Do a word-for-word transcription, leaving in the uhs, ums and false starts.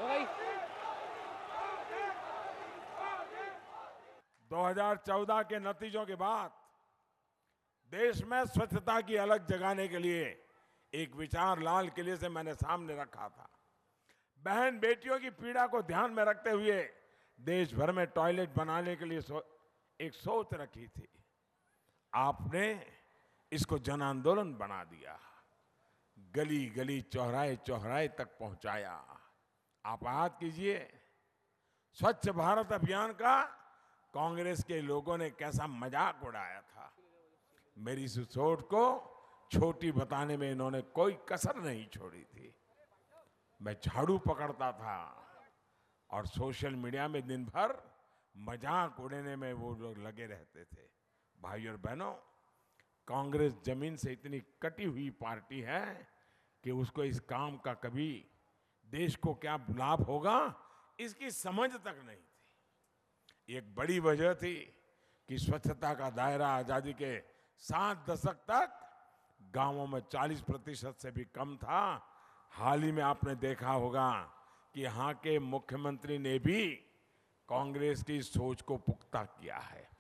दो हज़ार चौदह के नतीजों के बाद देश में स्वच्छता की अलग जगाने के लिए एक विचार लाल किले से मैंने सामने रखा था। बहन बेटियों की पीड़ा को ध्यान में रखते हुए देश भर में टॉयलेट बनाने के लिए सो, एक सोच रखी थी। आपने इसको जन आंदोलन बना दिया, गली गली चौराहे चौराहे तक पहुंचाया। आप याद कीजिए स्वच्छ भारत अभियान का कांग्रेस के लोगों ने कैसा मजाक उड़ाया था। मेरी इस सोच को छोटी बताने में इन्होंने कोई कसर नहीं छोड़ी थी। मैं झाड़ू पकड़ता था और सोशल मीडिया में दिन भर मजाक उड़ाने में वो लोग लगे रहते थे। भाई और बहनों, कांग्रेस जमीन से इतनी कटी हुई पार्टी है कि उसको इस काम का कभी देश को क्या लाभ होगा इसकी समझ तक नहीं थी। एक बड़ी वजह थी कि स्वच्छता का दायरा आजादी के सात दशक तक गांवों में चालीस प्रतिशत से भी कम था। हाल ही में आपने देखा होगा कि यहाँ के मुख्यमंत्री ने भी कांग्रेस की सोच को पुख्ता किया है।